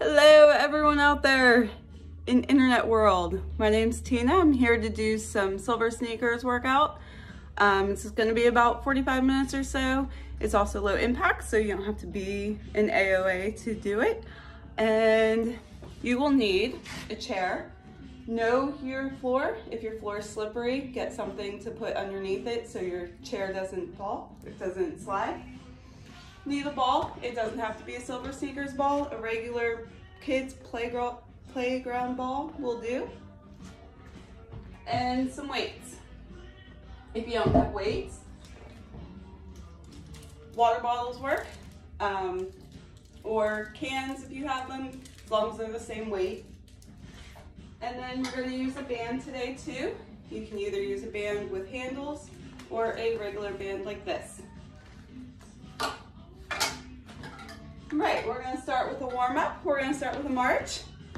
Hello everyone out there in internet world. My name's Tina. I'm here to do some silver sneakers workout. This is going to be about 45 minutes or so. It's also low impact, so you don't have to be in AOA to do it. And you will need a chair. Know your floor. If your floor is slippery, get something to put underneath it so your chair doesn't fall, it doesn't slide. Need a ball. It doesn't have to be a silver sneakers ball. A regular kids playground ball will do. And some weights. If you don't have weights, water bottles work, or cans if you have them, as long as they're the same weight. And then we're going to use a band today too. You can either use a band with handles or a regular band like this. Right, we're going to start with a warm-up. We're going to start with a march.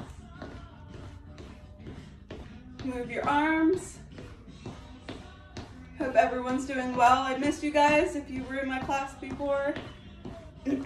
Move your arms. Hope everyone's doing well. I missed you guys if you were in my class before. We're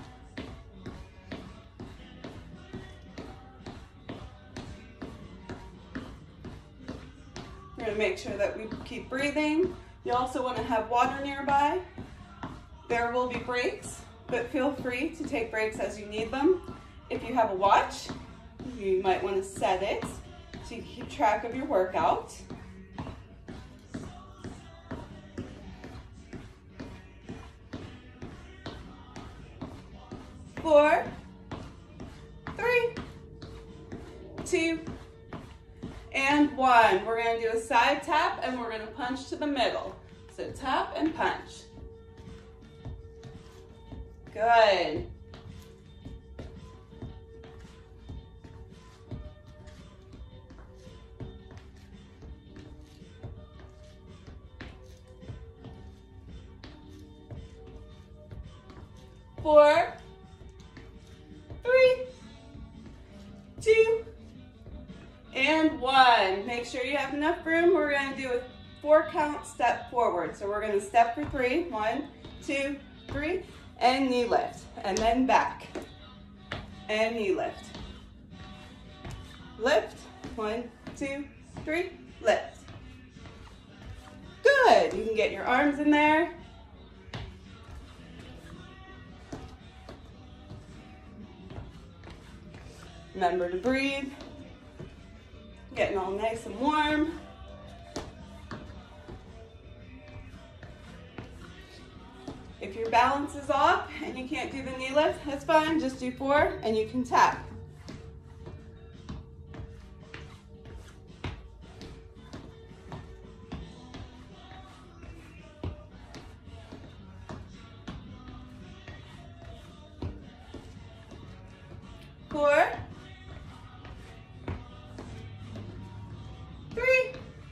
going to make sure that we keep breathing. You also want to have water nearby. There will be breaks, but feel free to take breaks as you need them. If you have a watch, you might want to set it so you can keep track of your workout. Four, three, two, and one. We're going to do a side tap and we're going to punch to the middle. So tap and punch. Good. Four, three, two, and one. Make sure you have enough room. We're going to do a 4-count step forward. So we're going to step for 3. 1, 2, 3. And knee lift, and then back, and knee lift. Lift, 1, 2, 3, lift. Good, you can get your arms in there. Remember to breathe. Getting all nice and warm. If your balance is off and you can't do the knee lift, that's fine. Just do 4 and you can tap. Four, 3,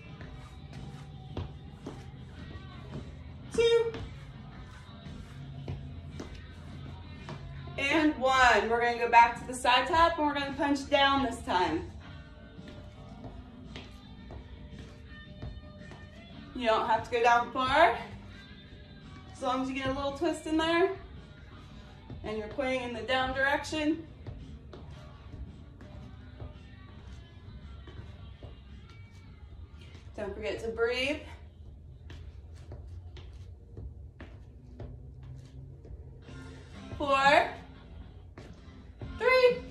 2, and 1. We're going to go back to the side tap and we're going to punch down this time. You don't have to go down far, as long as you get a little twist in there and you're pointing in the down direction. Don't forget to breathe. Four, 3,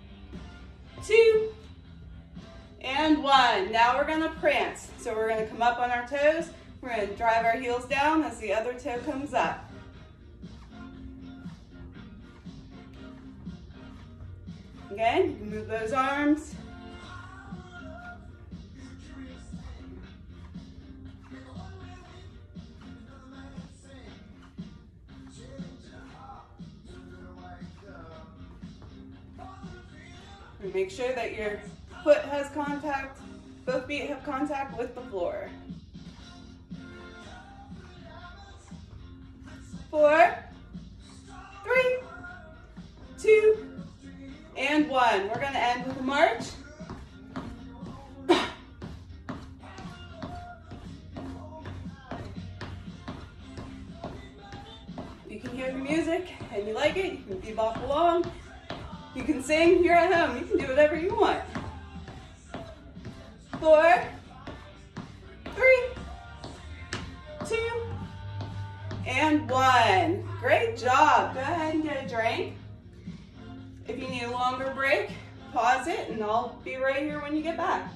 2, and 1. Now we're going to prance. So we're going to come up on our toes. We're going to drive our heels down as the other toe comes up. Again, you can move those arms. And make sure that your foot has contact, both feet have contact with the floor. 4, 3, 2, and 1. We're going to end with a march. If you can hear the music and you like it, you can bebop along. You can sing here at home. You can do whatever you want. 4, 3, 2, and 1. Great job. Go ahead and get a drink. If you need a longer break, pause it and I'll be right here when you get back.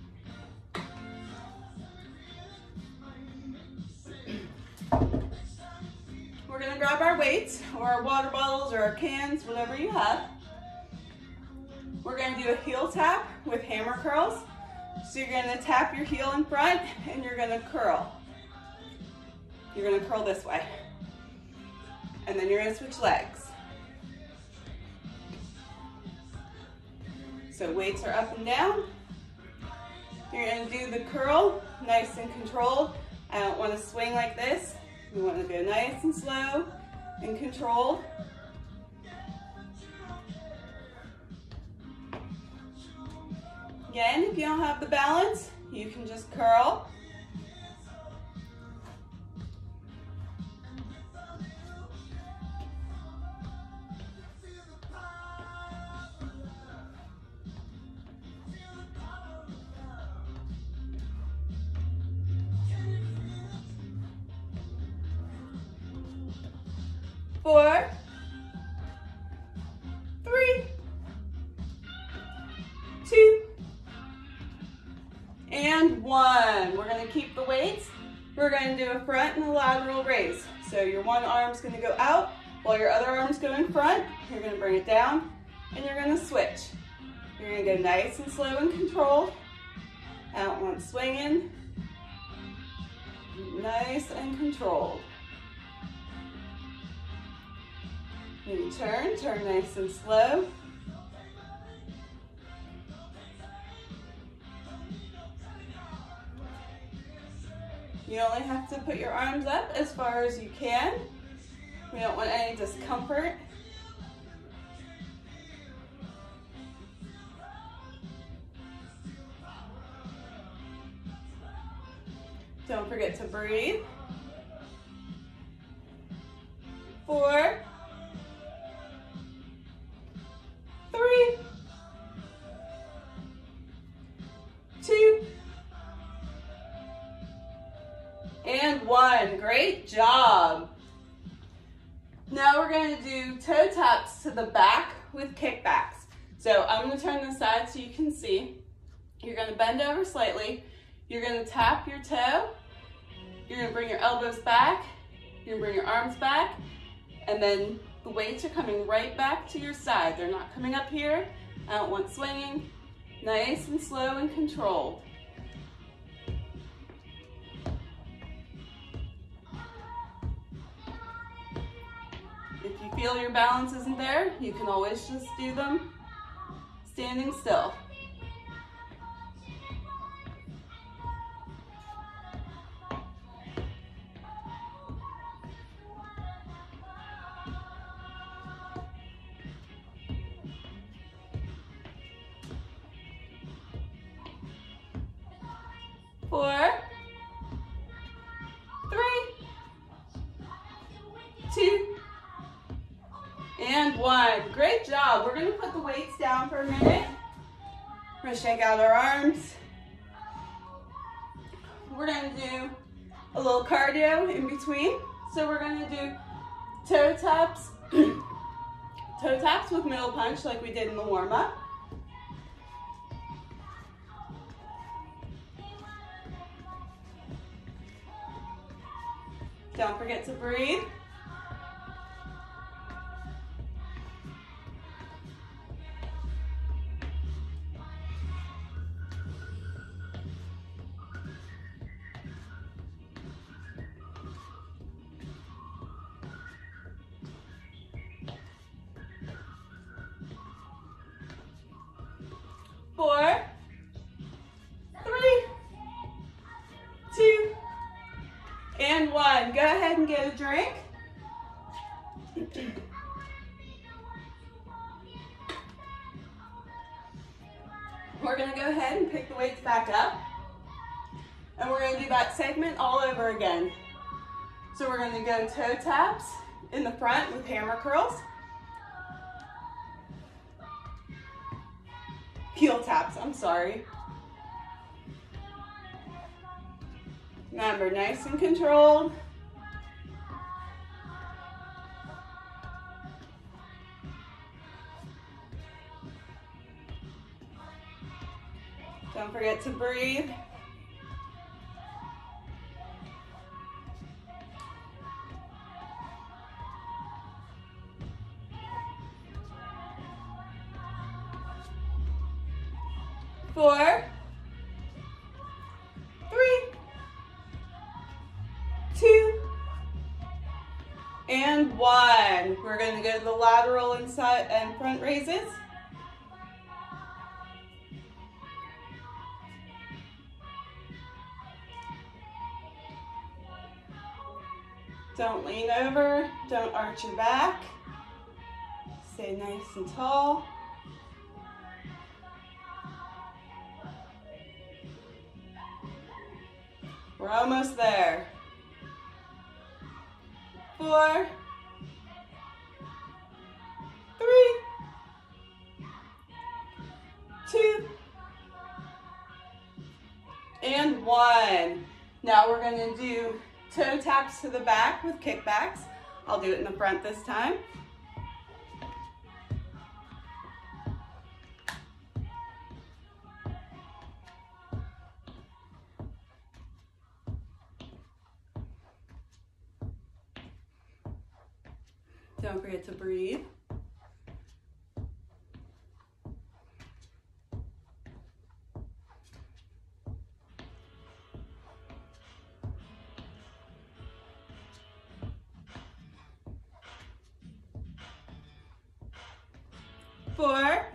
We're going to grab our weights or our water bottles or our cans, whatever you have. We're going to do a heel tap with hammer curls. So you're going to tap your heel in front and you're going to curl. You're going to curl this way. And then you're going to switch legs. So weights are up and down. You're going to do the curl nice and controlled. I don't want to swing like this. We want to go nice and slow and controlled. Again, if you don't have the balance, you can just curl. Four, 3, 2, and 1. We're going to keep the weights. We're going to do a front and a lateral raise. So your one arm's going to go out while your other arm's going front. You're going to bring it down and you're going to switch. You're going to go nice and slow and controlled. I don't want swinging. Nice and controlled. Maybe turn nice and slow. You only have to put your arms up as far as you can. We don't want any discomfort. Don't forget to breathe. 4, 3, 2, and 1. Great job. Now we're going to do toe taps to the back with kickbacks. So I'm going to turn this side so you can see. You're going to bend over slightly. You're going to tap your toe. You're going to bring your elbows back. You're going to bring your arms back. And then the weights are coming right back to your side. They're not coming up here. I don't want swinging. Nice and slow and controlled. If you feel your balance isn't there, you can always just do them standing still. Four, 3, 2, and 1. Great job. We're going to put the weights down for a minute. We're going to shake out our arms. We're going to do a little cardio in between. So we're going to do toe taps with middle punch like we did in the warm-up. Don't forget to breathe. Four, 3, 2, and 1. Go ahead and get a drink. We're going to go ahead and pick the weights back up. And we're going to do that segment all over again. So we're going to go toe taps in the front with hammer curls. heel taps, I'm sorry. Remember, nice and controlled. Don't forget to breathe. Four, three, two, and one. We're going to go to the lateral and side and front raises. Don't lean over, don't arch your back. Stay nice and tall. We're almost there. 4, 3, 2, and 1. Now we're going to do toe taps to the back with kickbacks. I'll do it in the front this time. Don't forget to breathe. Four,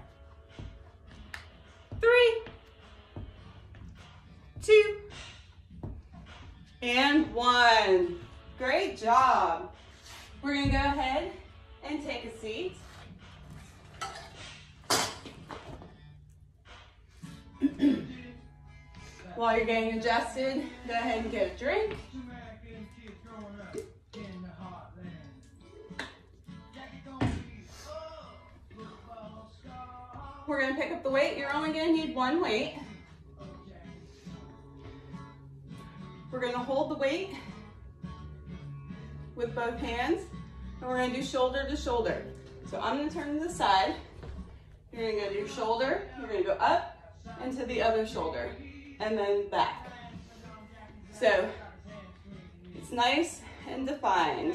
3, 2, and 1. Great job. We're going to go ahead and take a seat. While you're getting adjusted, go ahead and get a drink. We're going to pick up the weight. You're only going to need one weight. We're going to hold the weight with both hands, and we're going to do shoulder to shoulder. So I'm going to turn to the side. You're going to go to your shoulder. You're going to go up and to the other shoulder, and then back. So it's nice and defined.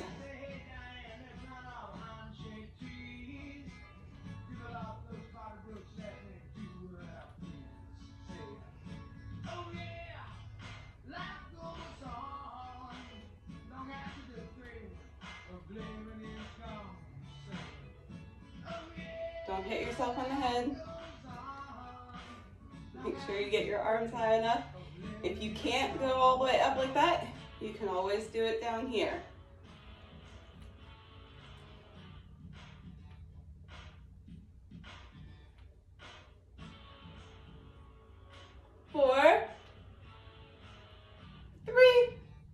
Don't hit yourself on the head. Make sure you get your arms high enough. If you can't go all the way up like that, you can always do it down here. Four, 3,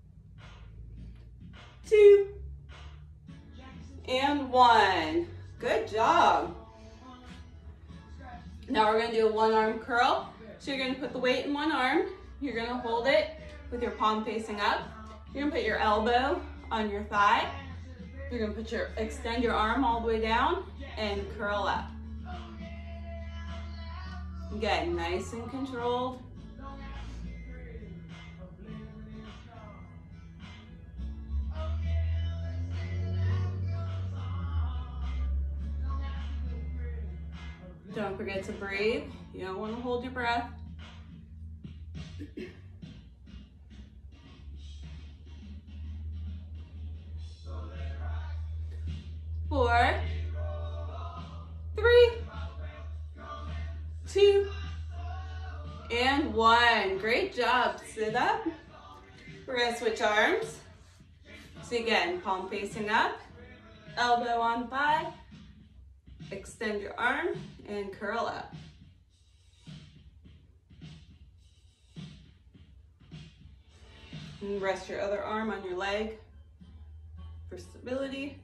2, and 1. Good job. Now we're going to do a one-arm curl. So you're going to put the weight in one arm. You're going to hold it with your palm facing up. You're going to put your elbow on your thigh. You're going to extend your arm all the way down and curl up. Again, nice and controlled. Don't forget to breathe. You don't want to hold your breath. Four, 3, 2, and 1. Great job. Sit up. We're going to switch arms. So again, palm facing up, elbow on thigh, extend your arm and curl up. And rest your other arm on your leg for stability.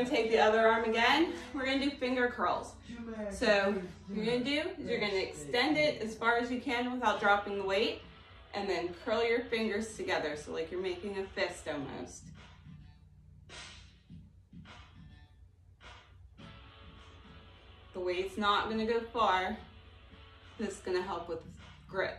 take the other arm again. We're gonna do finger curls. So what you're gonna do is you're gonna extend it as far as you can without dropping the weight, and then curl your fingers together, so like you're making a fist almost. The weight's not gonna go far. This is gonna help with grip.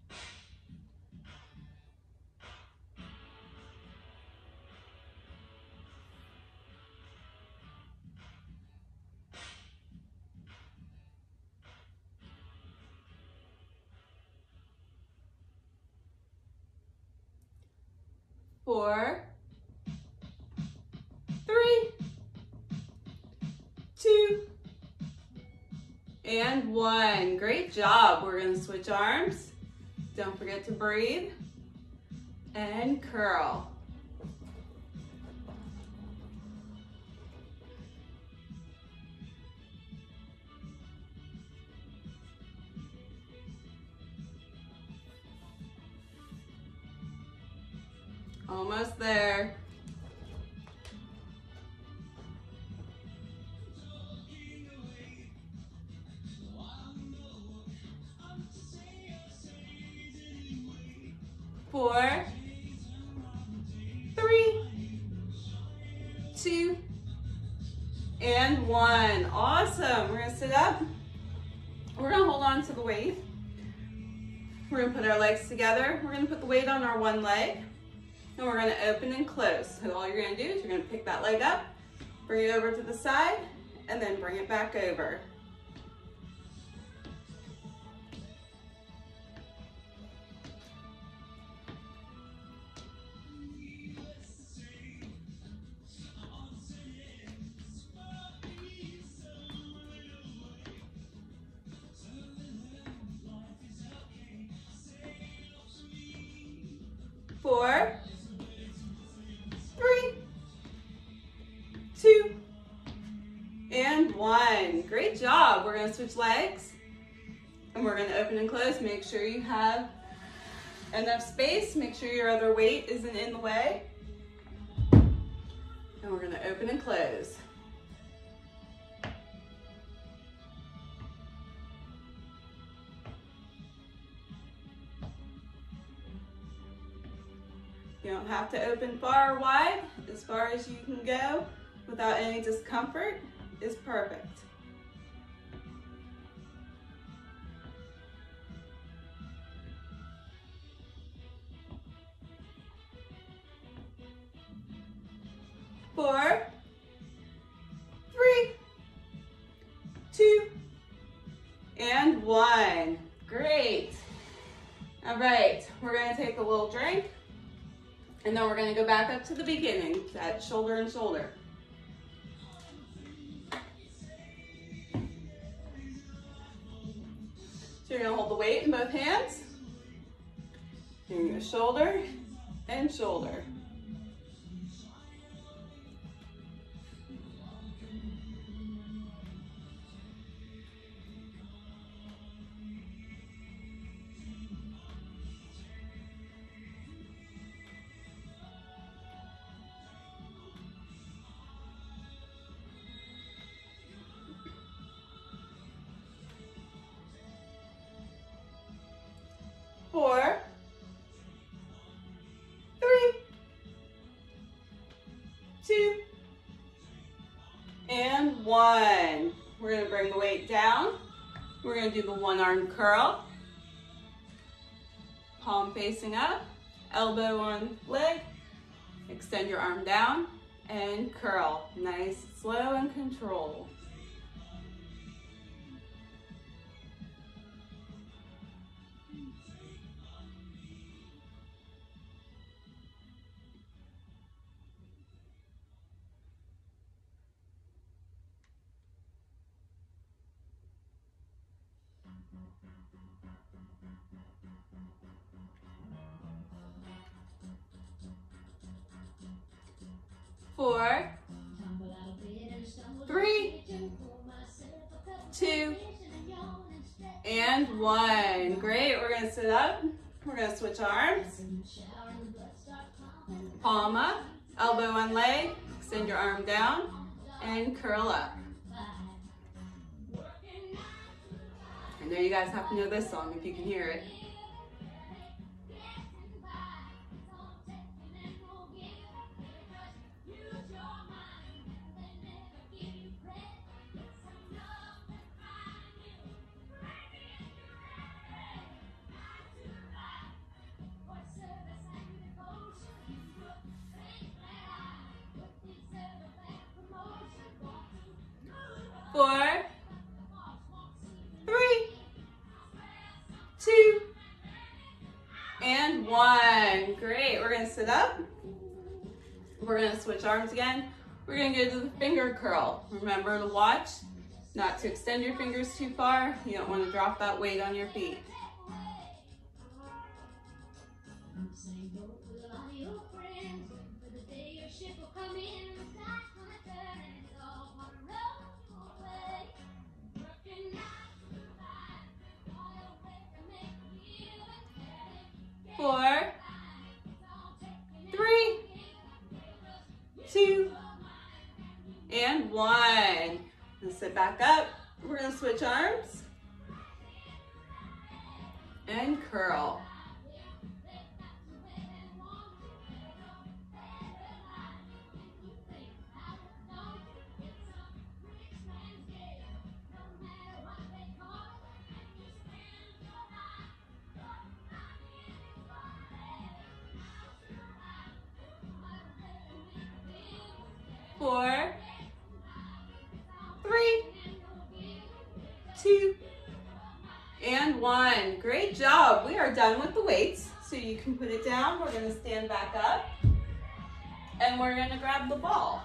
Four, three, two, and one. Great job. We're going to switch arms. Don't forget to breathe and curl. Almost there. Four, three, two, and one. Awesome. We're going to sit up. We're going to hold on to the weight. We're going to put our legs together. We're going to put the weight on our one leg. And we're going to open and close. So all you're going to do is you're going to pick that leg up, bring it over to the side, and then bring it back over. Four, three, two, and one. Great job. We're going to switch legs and we're going to open and close. Make sure you have enough space. Make sure your other weight isn't in the way. And we're going to open and close. You don't have to open far or wide. As far as you can go without any discomfort is perfect. Four, three, two, and one. Great. All right, we're going to take a little drink. And then we're going to go back up to the beginning, that shoulder and shoulder. So you're going to hold the weight in both hands. You're going to go shoulder and shoulder. Four, three, two, and one. We're going to bring the weight down. We're going to do the one arm curl. Palm facing up, elbow on leg. Extend your arm down and curl. Nice, slow, and controlled. Four, three, two, and one. Great, we're gonna sit up. We're gonna switch arms. Palm up, elbow on leg, extend your arm down, and curl up. I know you guys have to know this song if you can hear it. 4, 3, 2, and 1. Great, we're gonna sit up. We're gonna switch arms again. We're gonna go to the finger curl. Remember to watch not to extend your fingers too far. You don't wanna drop that weight on your feet. Four, 3, 2, and 1. And sit back up. We're gonna switch arms and curl. Four, 3, 2, and 1. Great job. We are done with the weights. So you can put it down. We're going to stand back up and we're going to grab the ball.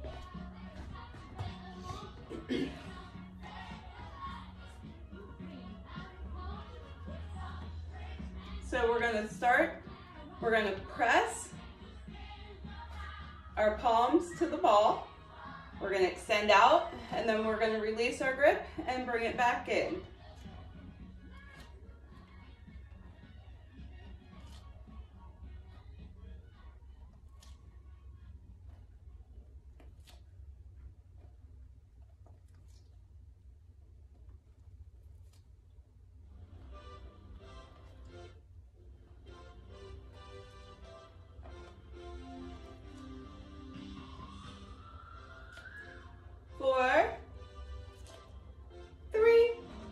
So we're going to start. We're going to press our palms to the ball. We're going to extend out and then we're going to release our grip and bring it back in. Four, 3,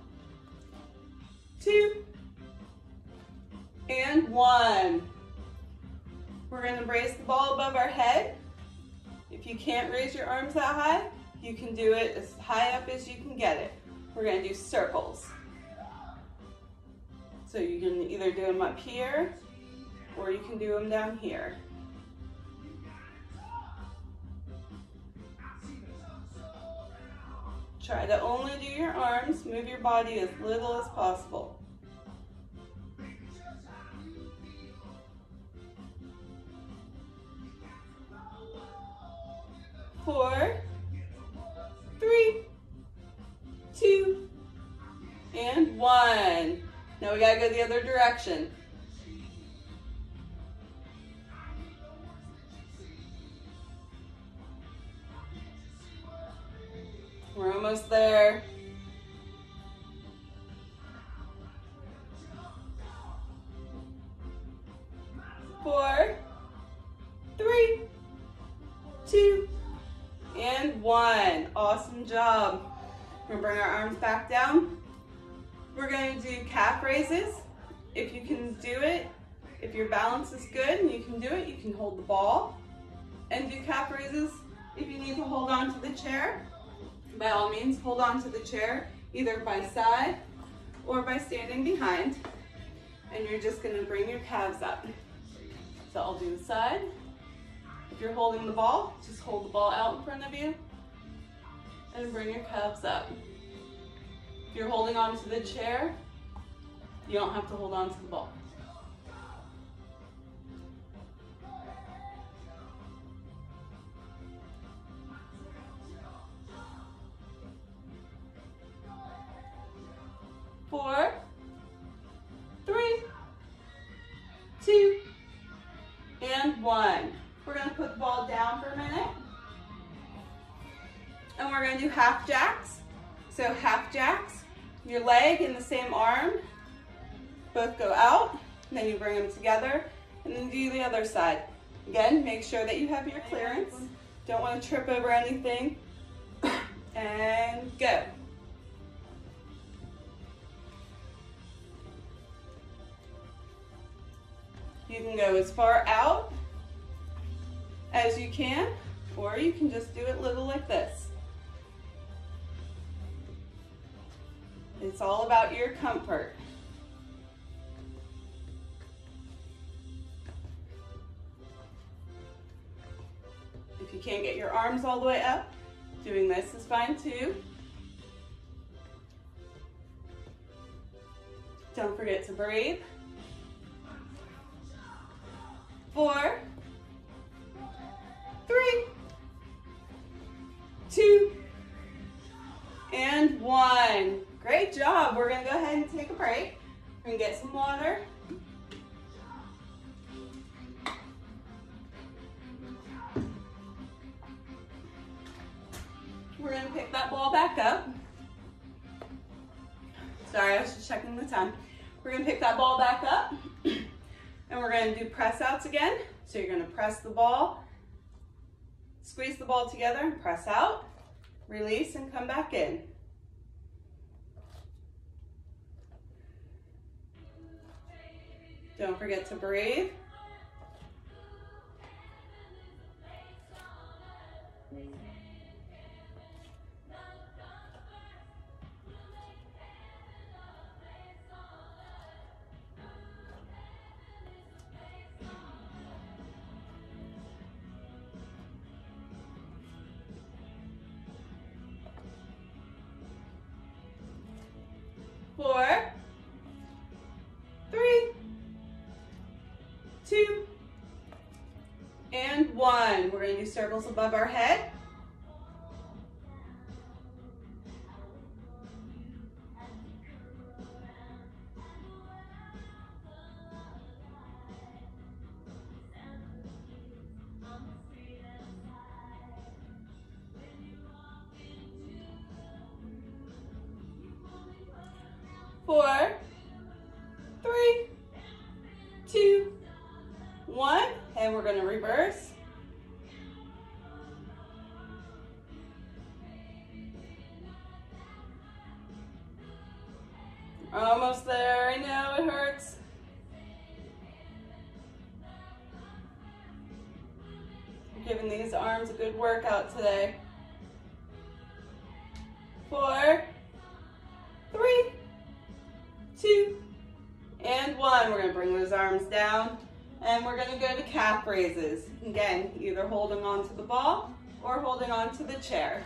2, and 1. We're going to raise the ball above our head. If you can't raise your arms that high, you can do it as high up as you can get it. We're going to do circles. So you can either do them up here or you can do them down here. Try to only do your arms, move your body as little as possible. 4, 3, 2, and 1. Now we gotta go the other direction. We're almost there. Four, 3, 2, and 1. Awesome job. We're gonna bring our arms back down. We're going to do calf raises. If you can do it, if your balance is good and you can do it, you can hold the ball and do calf raises. If you need to hold on to the chair, by all means, hold on to the chair, either by side or by standing behind. And you're just gonna bring your calves up. So I'll do the side. If you're holding the ball, just hold the ball out in front of you and bring your calves up. If you're holding on to the chair, you don't have to hold on to the ball. Four, 3, 2, and 1. We're going to put the ball down for a minute. half jacks. Your leg and the same arm both go out, and then you bring them together, and then do the other side. Again, make sure that you have your clearance. Don't want to trip over anything. And go. You can go as far out as you can, or you can just do it little like this. It's all about your comfort. If you can't get your arms all the way up, doing this is fine too. Don't forget to breathe. 4, 3, 2, and 1. Great job. We're going to go ahead and take a break. We're going to get some water. We're going to pick that ball back up. Sorry, I was just checking the time. We're going to pick that ball back up, and we're going to do press outs again. So you're going to press the ball, squeeze the ball together, and press out, release, and come back in. Don't forget to breathe. Four, 3, 2, and 1. We're going to do circles above our head. Four, 3, 2, 1, and we're going to reverse. Almost there. I know it hurts. I'm giving these arms a good workout today. 4, 3, 2, and 1. We're going to bring those arms down, and we're going to go to calf raises. Again, either holding on to the ball or holding on to the chair.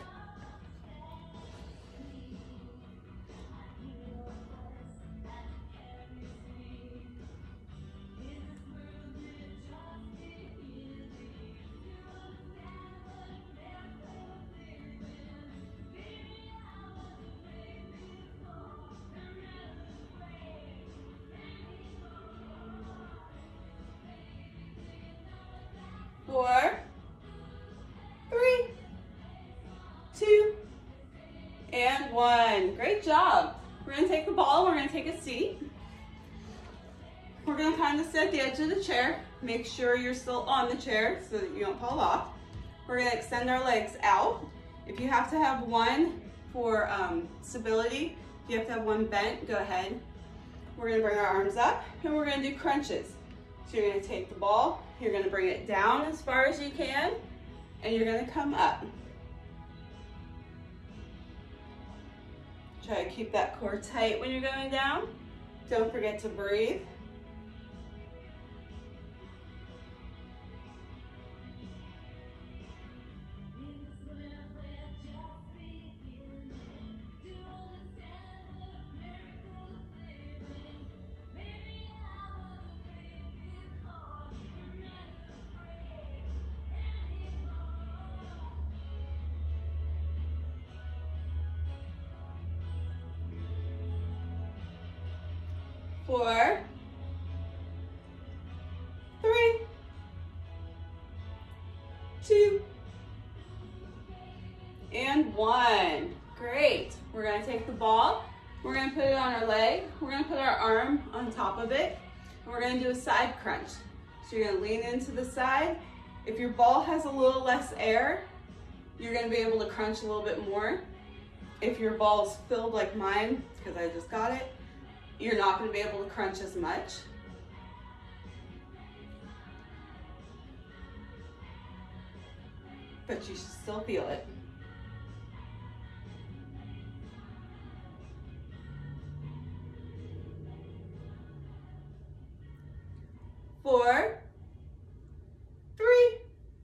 Four, 3, 2, and 1. Great job. We're going to take the ball, we're going to take a seat. We're going to kind of sit at the edge of the chair. Make sure you're still on the chair so that you don't fall off. We're going to extend our legs out. If you have to have one for stability, if you have to have one bent, go ahead. We're going to bring our arms up, and we're going to do crunches. So you're going to take the ball, you're going to bring it down as far as you can, and you're going to come up. Try to keep that core tight when you're going down. Don't forget to breathe. Four, 3, 2, and 1. Great. We're going to take the ball ball. We're gonna put it on our leg. We're gonna put our arm on top of it. And we're gonna do a side crunch. So you're gonna lean into the side. If your ball has a little less air, you're gonna be able to crunch a little bit more. If your ball is filled like mine, because I just got it, you're not gonna be able to crunch as much. But you should still feel it. 4, 3,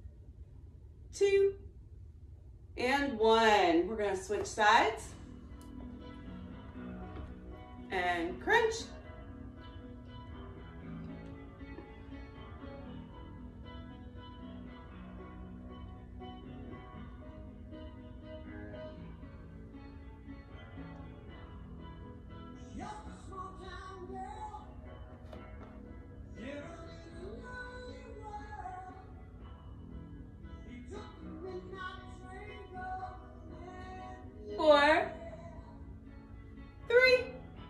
2, and 1. We're gonna switch sides and crunch. Four, 3,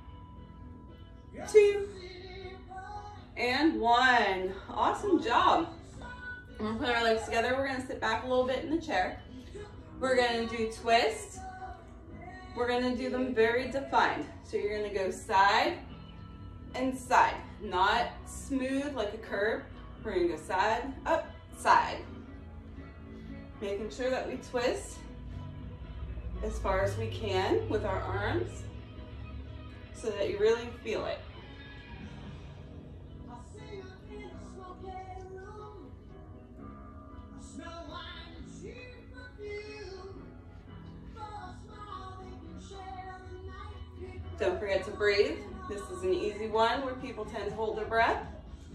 2, and 1. Awesome job. We're gonna put our legs together. We're gonna sit back a little bit in the chair. We're gonna do twists. We're gonna do them very defined. So you're gonna go side and side, not smooth like a curve. We're gonna go side, up, side. Making sure that we twist as far as we can with our arms so that you really feel it. Don't forget to breathe. This is an easy one where people tend to hold their breath.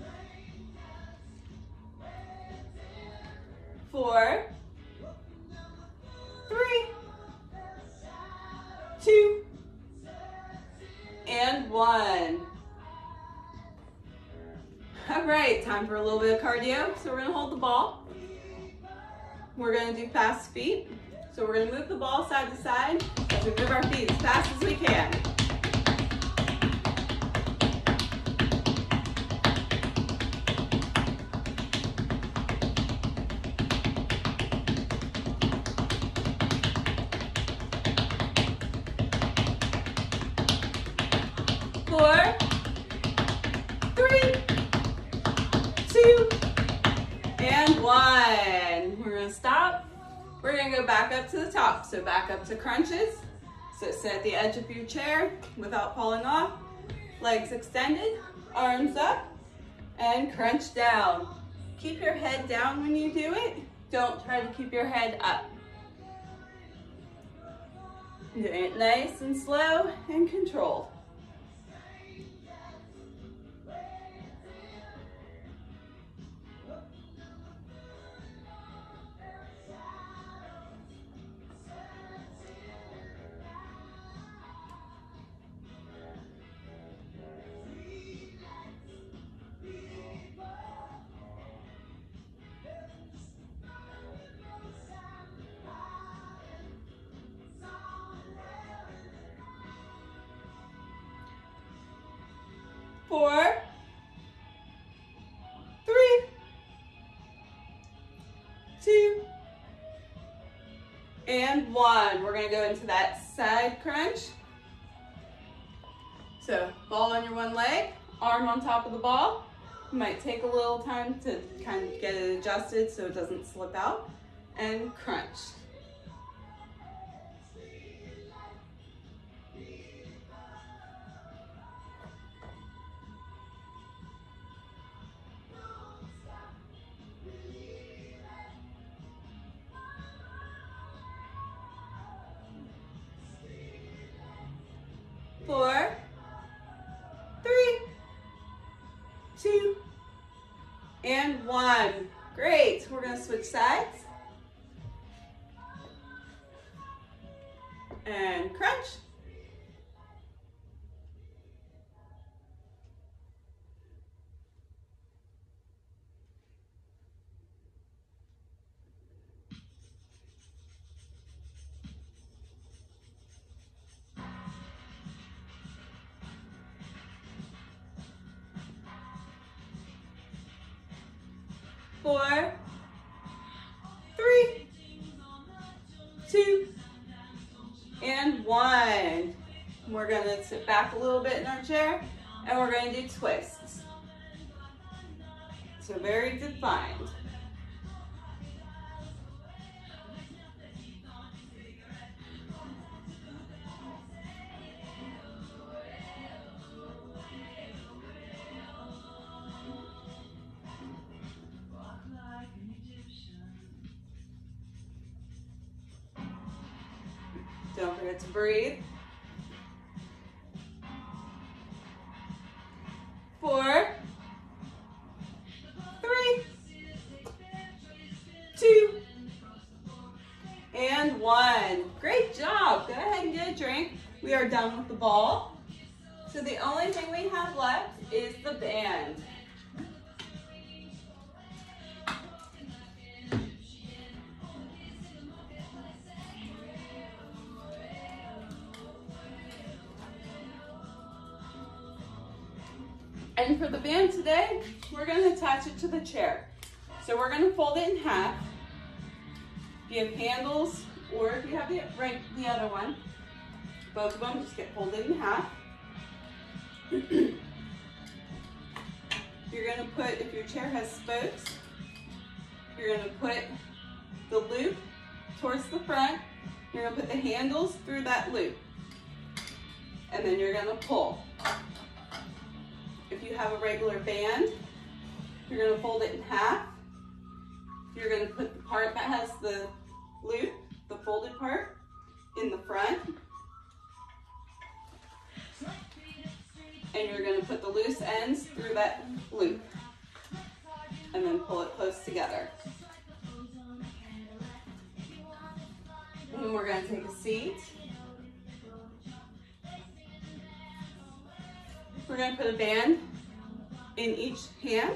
4, 3, 2, and 1. All right, time for a little bit of cardio. So we're gonna hold the ball. We're gonna do fast feet. So we're gonna move the ball side to side as we move our feet as fast as we can. 4, 3, 2, and 1. We're gonna stop. We're gonna go back up to the top. So back up to crunches. So sit at the edge of your chair without falling off. Legs extended, arms up, and crunch down. Keep your head down when you do it. Don't try to keep your head up. Doing it nice and slow and controlled. Four, 3, 2, and 1. We're gonna go into that side crunch. So ball on your one leg, arm on top of the ball. You might take a little time to kind of get it adjusted so it doesn't slip out, and crunch. Four, 3, 2, and 1. Great. We're going to switch sides. And crunch. 4, 3, 2, and 1. We're gonna sit back a little bit in our chair and we're gonna do twists. So very defined. Don't forget to breathe. 4, 3, 2, and 1. Great job. Go ahead and get a drink. We are done with the ball. So the only thing we have left is the band. And for the band today, we're going to attach it to the chair. So we're going to fold it in half. If you have handles or if you have the other one, both of them just get folded in half. You're going to put, if your chair has spokes, you're going to put the loop towards the front. You're going to put the handles through that loop. And then you're going to pull. If you have a regular band, you're going to fold it in half. You're going to put the part that has the loop, the folded part, in the front. And you're going to put the loose ends through that loop. And then pull it close together. And then we're going to take a seat. We're going to put a band in each hand.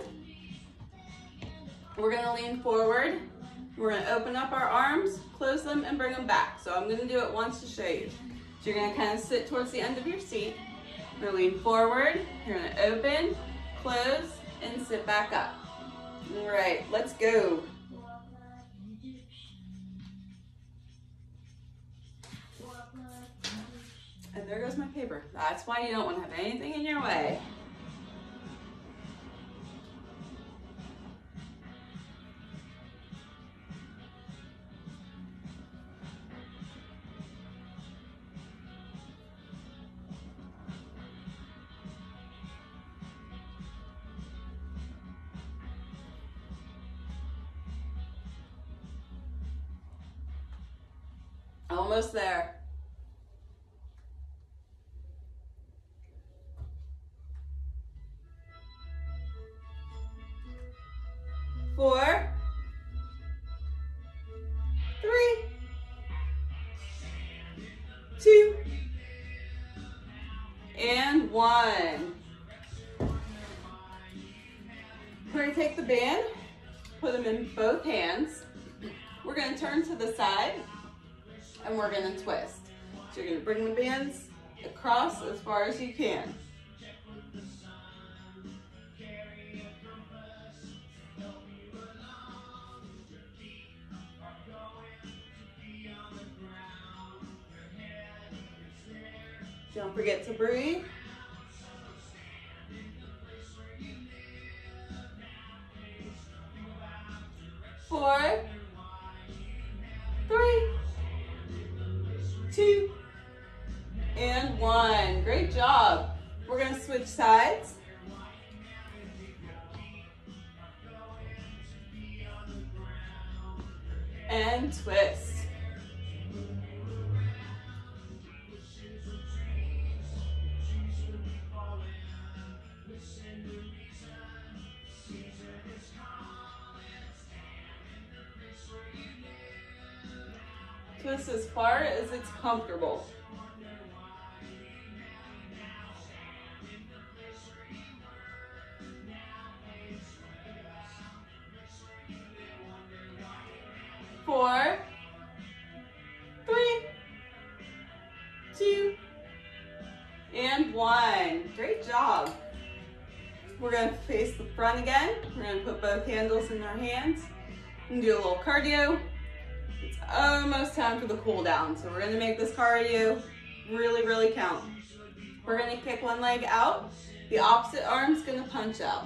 We're going to lean forward. We're going to open up our arms, close them, and bring them back. So I'm going to do it once to show you. So you're going to kind of sit towards the end of your seat. You're going to lean forward. You're going to open, close, and sit back up. All right, let's go. And there goes my paper. That's why you don't want to have anything in your way. Almost there. 4, 3, 2, and 1. We're going to take the band, put them in both hands. We're going to turn to the side and we're going to twist. So you're going to bring the bands across as far as you can. Don't forget to breathe. 4, 3, 2, and 1. Great job. We're going to switch sides. And twist. Twist as far as it's comfortable. Four, 3, 2, and 1. Great job. We're gonna face the front again. We're gonna put both handles in our hands and do a little cardio. It's almost time for the cool down. So we're gonna make this cardio really, really count. We're gonna kick one leg out. The opposite arm's gonna punch out.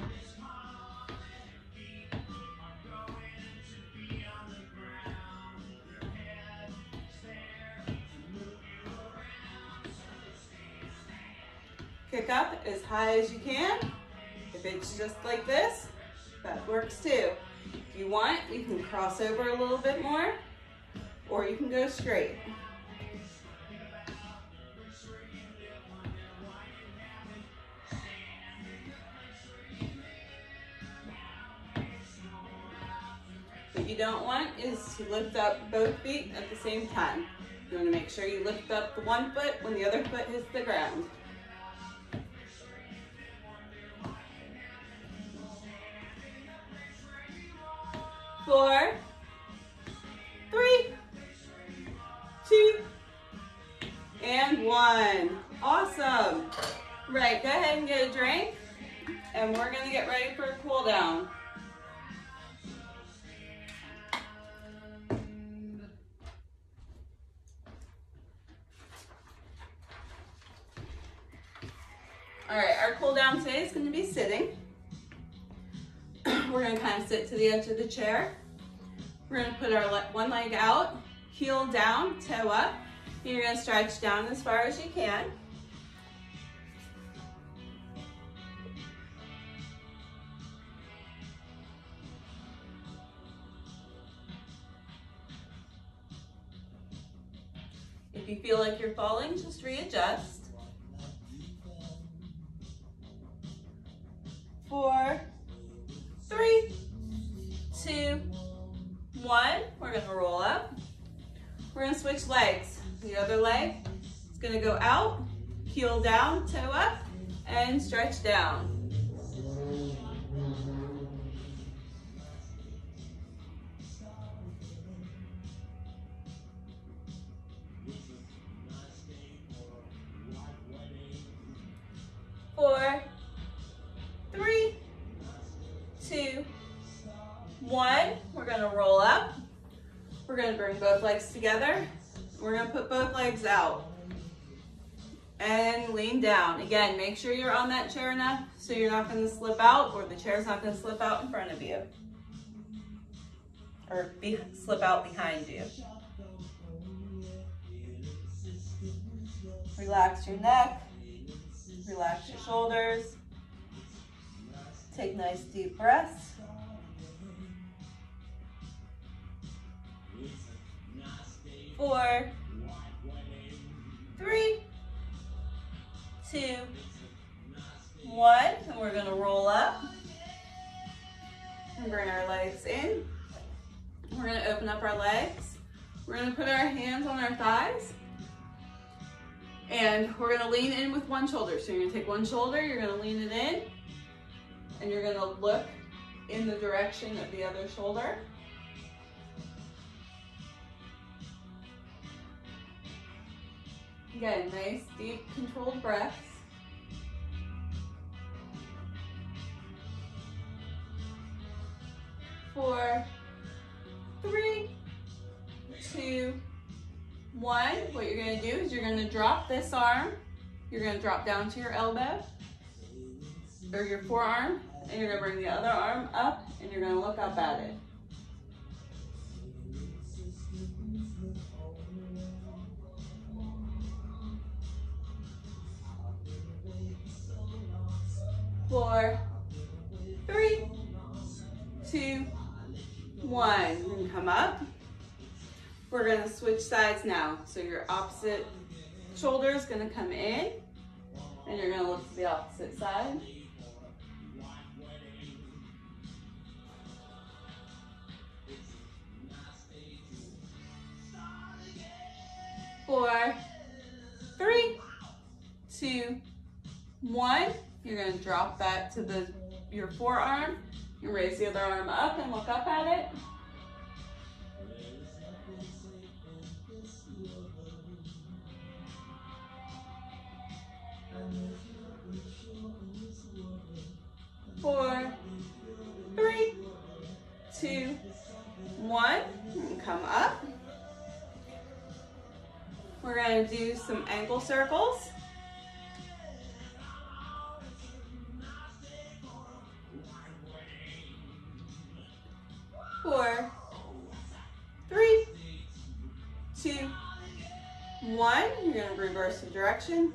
Kick up as high as you can. If it's just like this, that works too. If you want, you can cross over a little bit more, or you can go straight. What you don't want is to lift up both feet at the same time. You want to make sure you lift up the one foot when the other foot hits the ground. 4, 3, 2, and 1. Awesome. Right, go ahead and get a drink, and we're gonna get ready for a cool down. All right, our cool down today is gonna be sitting. We're gonna kind of sit to the edge of the chair. We're gonna put our one leg out, heel down, toe up. And you're gonna stretch down as far as you can. If you feel like you're falling, just readjust. 4, 3, 2, 1. We're gonna roll up. We're gonna switch legs. The other leg is gonna go out, heel down, toe up, and stretch down. Four, 3, 2, 1. We're gonna roll up. We're gonna bring both legs together. We're gonna put both legs out and lean down. Again, make sure you're on that chair enough so you're not gonna slip out, or the chair's not gonna slip out in front of you, or slip out behind you. Relax your neck, relax your shoulders. Take nice deep breaths. Four, 3, 2, 1. And we're gonna roll up and bring our legs in. We're gonna open up our legs. We're gonna put our hands on our thighs. And we're gonna lean in with one shoulder. So you're gonna take one shoulder, you're gonna lean it in, and you're gonna look in the direction of the other shoulder. Again, nice, deep, controlled breaths. 4, 3, 2, 1. What you're gonna do is you're gonna drop this arm. You're gonna drop down to your elbow, or your forearm, and you're gonna bring the other arm up, and you're gonna look up at it. 4, 3, 2, 1. And come up. We're gonna switch sides now. So your opposite shoulder is gonna come in, and you're gonna look to the opposite side. 4, 3, 2, 1. You're gonna drop that to your forearm. You raise the other arm up and look up at it. some ankle circles. Four, three, two, one. You're going to reverse the direction.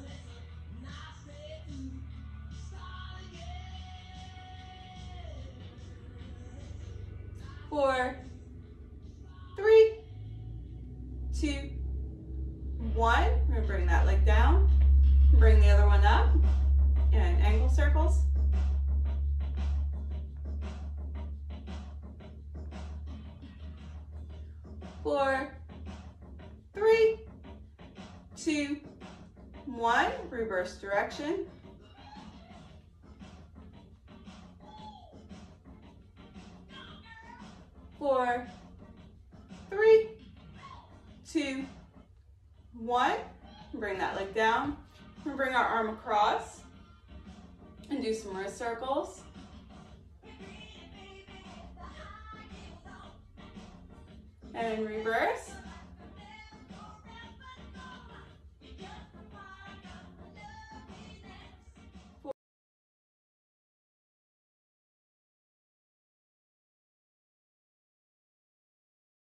Four, three, two, one. We're going to bring that leg down. Bring the other one up. And ankle circles. Four, three, two, one. Reverse direction. Four, three, two, one. Bring that leg down. We're going to bring our arm across and do some wrist circles. And reverse.